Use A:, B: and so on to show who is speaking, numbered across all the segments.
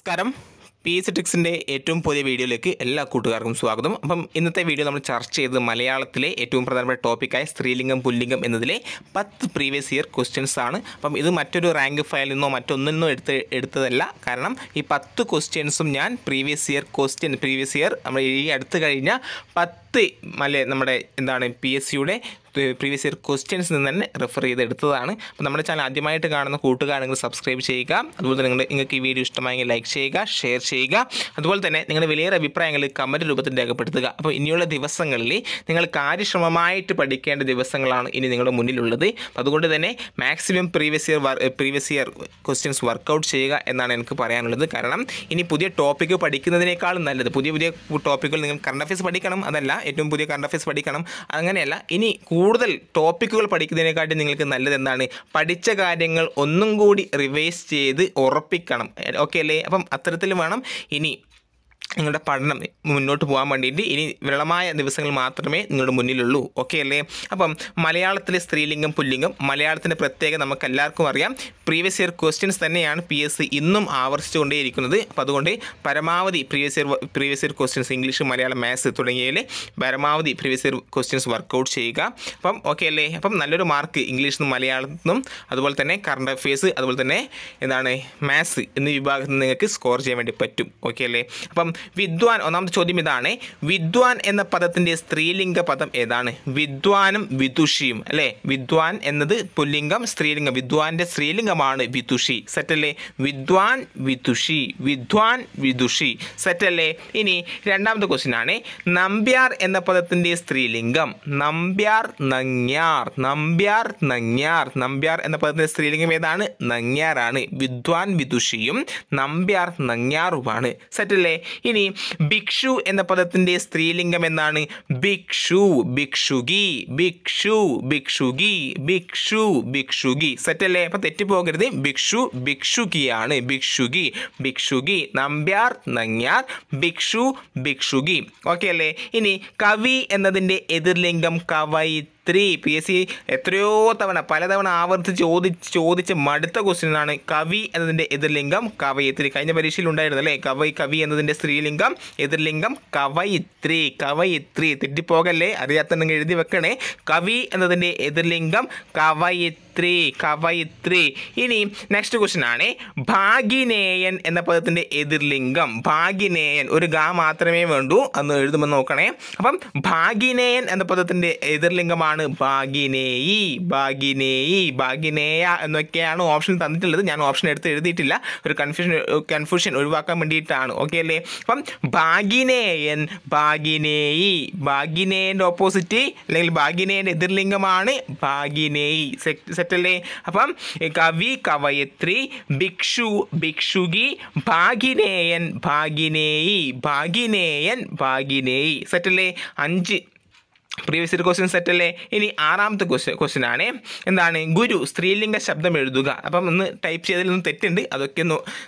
A: നമസ്കാരം. PSC ട്രിക്സിൻ്റെ ഏറ്റവും പുതിയ വീഡിയോയിലേക്ക് എല്ലാ കൂട്ടുകാർക്കും സ്വാഗതം. അപ്പം ഇന്നത്തെ വീഡിയോ നമ്മൾ ചർച്ച ചെയ്തത് മലയാളത്തിലെ ഏറ്റവും പ്രധാനപ്പെട്ട ടോപ്പിക്കായ സ്ത്രീലിംഗം പുല്ലിംഗം എന്നതിലെ 10 പ്രീവിയസ് ഇയർ ക്വസ്റ്റ്യൻസ് ആണ്. അപ്പം ഇത് മറ്റൊരു റാങ്ക് ഫയലിൽ നിന്നോ മറ്റൊന്നിൽ നിന്നോ എടുത്തതല്ല. കാരണം ഈ 10 ക്വസ്റ്റ്യൻസും ഞാൻ പ്രീവിയസ് ഇയർ നമ്മൾ ഈ അടുത്ത് കഴിഞ്ഞ 10 നമ്മുടെ PSCയുടെ പ്രീവിയസ് ഇയർ ക്വസ്റ്റ്യൻസ് നിന്ന് തന്നെ റെഫർ ചെയ്തെടുത്തതാണ്. അപ്പോൾ നമ്മുടെ ചാനൽ ആദ്യമായിട്ട് കാണുന്ന കൂട്ടുകാരെങ്കിൽ സബ്സ്ക്രൈബ് ചെയ്യുക. അതുപോലെ തന്നെ നിങ്ങൾക്ക് ഈ വീഡിയോ ഇഷ്ടമായെങ്കിൽ ലൈക്ക് ചെയ്യുക, ഷെയർ ചെയ്യുക. അതുപോലെ തന്നെ നിങ്ങളുടെ വിലയേറെ അഭിപ്രായങ്ങൾ കമൻറ്റ് രൂപത്തിൽ രേഖപ്പെടുത്തുക. അപ്പോൾ ഇനിയുള്ള ദിവസങ്ങളിൽ നിങ്ങൾ കാര്യക്ഷമമായിട്ട് പഠിക്കേണ്ട ദിവസങ്ങളാണ് ഇനി നിങ്ങളുടെ മുന്നിലുള്ളത്. അതുകൊണ്ട് തന്നെ maximum previous year questions workout ചെയ്യുക എന്നാണ് എനിക്ക് പറയാനുള്ളത്. കാരണം ഇനി പുതിയ ടോപ്പിക്ക് പഠിക്കുന്നതിനേക്കാളും നല്ലത് പുതിയ ടോപ്പിക്കുകൾ നിങ്ങൾ കറണ്ട് അഫയേഴ്സ് പഠിക്കണം, അതല്ല ഏറ്റവും പുതിയ കറണ്ട് അഫയേഴ്സ് പഠിക്കണം, അങ്ങനെയല്ല. ഇനി കൂടുതൽ ടോപ്പിക്കുകൾ പഠിക്കുന്നതിനെക്കാട്ടി നിങ്ങൾക്ക് നല്ലത് എന്താണ്? പഠിച്ച കാര്യങ്ങൾ ഒന്നും കൂടി റിവൈസ് ചെയ്ത് ഉറപ്പിക്കണം. ഓക്കെ അല്ലേ? അപ്പം അത്തരത്തിൽ വേണം ഇനി നിങ്ങളുടെ പഠനം മുന്നോട്ട് പോകാൻ വേണ്ടിയിട്ട്. ഇനി വിരളമായ ദിവസങ്ങൾ മാത്രമേ നിങ്ങളുടെ മുന്നിലുള്ളൂ. ഓക്കെ അല്ലേ? അപ്പം മലയാളത്തിലെ സ്ത്രീലിംഗം പുല്ലിംഗം, മലയാളത്തിൻ്റെ പ്രത്യേകത നമുക്ക് എല്ലാവർക്കും അറിയാം. പ്രീവിയസ് ഇയർ ക്വസ്റ്റ്യൻസ് തന്നെയാണ് PSC ഇന്നും ആവർത്തിച്ചുകൊണ്ടേയിരിക്കുന്നത്. അപ്പോൾ അതുകൊണ്ട് പരമാവധി previous year questions English, Malayalam, maths തുടങ്ങിയതിൽ പരമാവധി പ്രീവിയസ് ഇയർ ക്വസ്റ്റ്യൻസ് വർക്കൗട്ട് ചെയ്യുക. അപ്പം ഓക്കെ അല്ലേ? അപ്പം നല്ലൊരു മാർക്ക് ഇംഗ്ലീഷിൽ നിന്നും മലയാളത്തിൽ നിന്നും അതുപോലെ തന്നെ കറണ്ട് അഫയേഴ്സ് അതുപോലെ തന്നെ മാത്സ് എന്നീ വിഭാഗത്തിൽ നിന്ന് നിങ്ങൾക്ക് സ്കോർ ചെയ്യാൻ വേണ്ടി പറ്റും. ഓക്കെ അല്ലേ? അപ്പം വിദ്വാൻ, ഒന്നാമത്തെ ചോദ്യം ഇതാണ്. വിദ്വാൻ എന്ന പദത്തിന്റെ സ്ത്രീലിംഗ പദം ഏതാണ്? വിദ്വാനും വിദുഷിയും അല്ലേ? വിദ്വാൻ എന്നത് പുല്ലിംഗം, സ്ത്രീലിംഗം. വിദ്വാന്റെ സ്ത്രീലിംഗമാണ് വിദുഷി. സെറ്റല്ലേ? വിദ്വാൻ വിദുഷി, വിദ്വാൻ വിദുഷി. സെറ്റല്ലേ? ഇനി രണ്ടാമത്തെ ക്വസ്റ്റ്യൻ ആണ്. നമ്പ്യാർ എന്ന പദത്തിന്റെ സ്ത്രീലിംഗം? നമ്പ്യാർ നങ്ങ്യാർ, നമ്പ്യാർ നങ്ങ്യാർ. നമ്പ്യാർ എന്ന പദത്തിന്റെ സ്ത്രീലിംഗം ഏതാണ്? നങ്ങ്യാറാണ്. വിദ്വാൻ വിദുഷിയും നമ്പ്യാർ നങ്ങ്യാറുമാണ്. സെറ്റല്ലേ? ഇനി ഭിക്ഷു എന്ന പദത്തിന്റെ സ്ത്രീലിംഗം എന്നാണ്? ഭിക്ഷു ഭിക്ഷുകി, ഭിക്ഷു ഭിക്ഷുകി, ഭിക്ഷു ഭിക്ഷുകി. സെറ്റല്ലേ? അപ്പം തെറ്റിപ്പോകരുത്. ഭിക്ഷു ഭിക്ഷുകിയാണ്. ഭിക്ഷുകി ഭിക്ഷുകി. നമ്പ്യാർ നങ്ങ്യാർ, ഭിക്ഷു ഭിക്ഷുകി. ഓക്കെ അല്ലേ? ഇനി കവി എന്നതിൻ്റെ എതിർലിംഗം കവയിത്രി. PSC എത്രയോ തവണ പലതവണ ആവർത്തിച്ച് ചോദിച്ച മടുത്ത ക്വസ്റ്റ്യനാണ്. കവി എന്നതിൻ്റെ എതിർലിംഗം കവയിത്രി. കഴിഞ്ഞ പരീക്ഷയിൽ ഉണ്ടായിരുന്നു അല്ലേ? കവി എന്നതിൻ്റെ സ്ത്രീലിംഗം എതിർലിംഗം കവയിത്രി, കവയിത്രി. തെറ്റിപ്പോകല്ലേ? അറിയാത്തണ്ടെങ്കിൽ എഴുതി വെക്കണേ. കവി എന്നതിൻ്റെ എതിർലിംഗം കവയിത്രി, കവയിത്രി. ഇനി നെക്സ്റ്റ് ക്വസ്റ്റ്യൻ ആണ്. ഭാഗിനേയൻ എന്ന പദത്തിൻ്റെ എതിർലിംഗം? ഭാഗിനേയൻ ഒരു ഗ മാത്രമേ വേണ്ടൂ, അന്ന് എഴുതുമ്പോൾ നോക്കണേ. അപ്പം ഭാഗിനേയൻ എന്ന പദത്തിൻ്റെ എതിർലിംഗമാണ് ഭാഗിനേയി, ഭാഗിനേയി, ഭാഗിനേയ എന്നൊക്കെയാണ് ഓപ്ഷൻ തന്നിട്ടുള്ളത്. ഞാൻ ഓപ്ഷൻ എടുത്ത് എഴുതിയിട്ടില്ല, ഒരു കൺഫ്യൂഷൻ ഒഴിവാക്കാൻ വേണ്ടിയിട്ടാണ്. ഓക്കെ അല്ലേ? അപ്പം ഭാഗിനേയൻ, ഭാഗിനേയി. ഭാഗിനേയൻ്റെ ഓപ്പോസിറ്റ് അല്ലെങ്കിൽ ഭാഗിനേയൻ്റെ എതിർലിംഗമാണ് ഭാഗിനേയി. സെറ്റല്ലേ? അപ്പം കവി കവയത്രി, ഭിക്ഷു ഭിക്ഷുകി, ഭാഗിനേയൻ ഭാഗിനേയി, ഭാഗിനേയൻ ഭാഗിനേയി. സെറ്റല്ലേ? 5 പ്രീവിയസ് ഇയർ ക്വസ്റ്റ്യൻ സെറ്റല്ലേ? ഇനി ആറാമത്തെ ക്വസ്റ്റ്യൻ ആണ്. എന്താണ്? ഗുരു സ്ത്രീലിംഗ ശബ്ദം എഴുതുക. അപ്പം ഒന്ന് ടൈപ്പ് ചെയ്തതിലൊന്നും തെറ്റുണ്ട്, അതൊക്കെ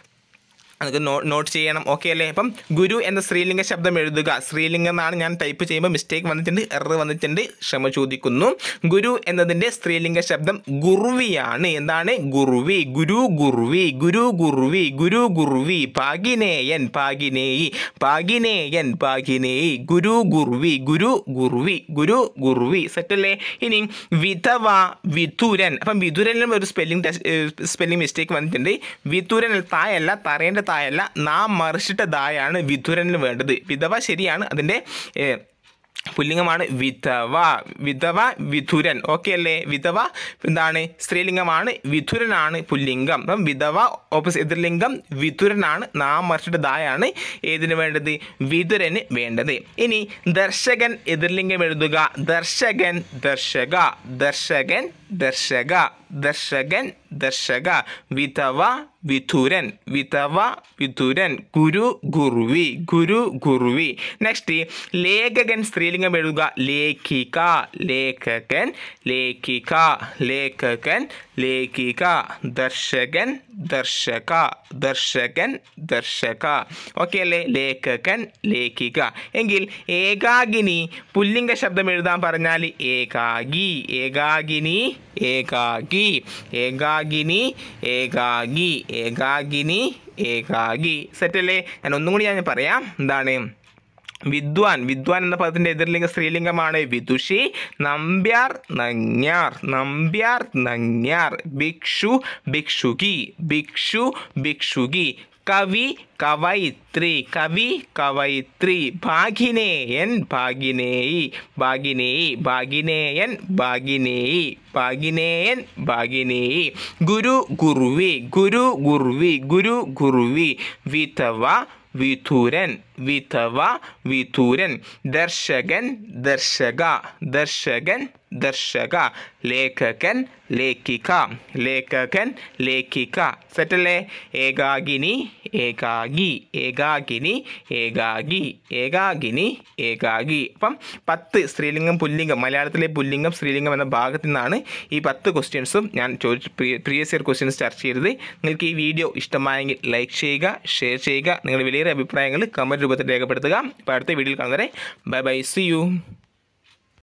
A: നോട്ട് ചെയ്യണം. ഓക്കെ അല്ലേ? അപ്പം ഗുരു എന്ന സ്ത്രീലിംഗ ശബ്ദം എഴുതുക. സ്ത്രീലിംഗം എന്നാണ് ഞാൻ ടൈപ്പ് ചെയ്യുമ്പോൾ മിസ്റ്റേക്ക് വന്നിട്ടുണ്ട്, എറർ വന്നിട്ടുണ്ട്, ക്ഷമ ചോദിക്കുന്നു. ഗുരു എന്നതിൻ്റെ സ്ത്രീലിംഗ ശബ്ദം ഗുർവിയാണ്. എന്താണ്? ഗുർവി, ഗുരു ഗുർവി, ഗുരു ഗുർവി, ഗുരു ഗുർവി. ഭാഗിനേയൻ ഭാഗിനേയി, ഭാഗിനേയൻ ഭാഗിനേയി, ഗുരു ഗുർവി, ഗുരു ഗുർവി, ഗുരു ഗുർവി. സെറ്റല്ലേ? ഇനി വിധവ വിതുരൻ. അപ്പം വിതുരനിലും ഒരു സ്പെല്ലിംഗ് മിസ്റ്റേക്ക് വന്നിട്ടുണ്ട്. വിതുരൻ തായല്ല, തറേണ്ട തായല്ല, നാം മറിച്ചിട്ട ദായാണ് വിതുരനിൽ വേണ്ടത്. വിധവ ശരിയാണ്, അതിൻ്റെ പുല്ലിംഗമാണ് വിധവ, വിധവ വിധുരൻ. ഓക്കെ അല്ലേ? വിധവ എന്താണ്? സ്ത്രീലിംഗമാണ്, വിധുരനാണ് പുല്ലിംഗം. അപ്പം വിധവ എതിർലിംഗം വിധുരനാണ്, നാം മറിച്ചിട്ട ദായാണ് ഏതിന് വേണ്ടത്? വിധുരന് വേണ്ടത്. ഇനി ദർശകൻ എതിർലിംഗം എഴുതുക. ദർശകൻ ദർശക, ദർശകൻ ദർശക, ദർശകൻ ദർശക. വിധവ വിധുരൻ, വിധവ വിധുരൻ. ഗുരു ഗുർവി, ഗുരു ഗുർവി. നെക്സ്റ്റ് ലേഖകൻ സ്ത്രീലിംഗം എഴുതുക. ലേഖിക, ലേഖകൻ ലേഖിക, ലേഖകൻ ലേഖിക. ദർശകൻ ദർശക, ദർശകൻ, ദർശക. ഓക്കെ അല്ലേ? ലേഖകൻ, ലേഖിക. എങ്കിൽ ഏകാകിനി പുല്ലിംഗ ശബ്ദം എഴുതാൻ പറഞ്ഞാൽ ഏകാഗി, ഏകാകിനി, ഏകാഗി, ഏകാകിനി, ഏകാഗി, ഏകാകിനി, ഏകാഗി. സെറ്റല്ലേ? ഞാൻ ഒന്നും കൂടി ഞാൻ പറയാം. എന്താണ്? വിദ്വാൻ, വിദ്വാൻ എന്ന പദത്തിൻ്റെ എതിർലിംഗ സ്ത്രീലിംഗമാണ് വിദുഷി. നമ്പ്യാർ, നങ്ങ്യാർ, നമ്പ്യാർ, നങ്ങ്യാർ. ഭിക്ഷു, ഭിക്ഷുകി, ഭിക്ഷു, ഭിക്ഷുകി. കവി, കവയിത്രി, കവി, കവയിത്രി. ഭാഗിനേയൻ, ഭാഗിനേയി, ഭാഗിനേയി, ഭാഗിനേയൻ, ഭാഗിനേയി, ഭാഗിനേയൻ, ഭാഗിനേയി. ഗുരു, ഗുർവി, ഗുരു, ഗുർവി, ഗുരു, ഗുർവി. വിധവ, വിധുരൻ, വിധവ, വിധുരൻ. ദർശകൻ, ദർശക, ദർശകൻ, ദർശക. ലേഖകൻ, ലേഖിക, ലേഖകൻ, ലേഖിക. സെറ്റല്ലേ? ഏകാകിനി, ഏകാഗി, ഏകാകിനി, ഏകാഗി, ഏകാകിനി, ഏകാഗി. അപ്പം 10 സ്ത്രീലിംഗം പുല്ലിംഗം, മലയാളത്തിലെ പുല്ലിംഗം സ്ത്രീലിംഗം എന്ന ഭാഗത്തു നിന്നാണ് ഈ 10 ക്വസ്റ്റ്യൻസും ഞാൻ പ്രീവിയസ് ഇയർ ക്വസ്റ്റ്യൻസ് ചർച്ച ചെയ്തത്. നിങ്ങൾക്ക് ഈ വീഡിയോ ഇഷ്ടമായെങ്കിൽ ലൈക്ക് ചെയ്യുക, ഷെയർ ചെയ്യുക. നിങ്ങളുടെ വിലയേറിയ അഭിപ്രായങ്ങൾ കമൻറ്റ് രൂപത്തിൽ രേഖപ്പെടുത്തുക. അപ്പോൾ അടുത്ത വീഡിയോയിൽ കാണുന്നവരെ ബൈ ബൈ, സി യു.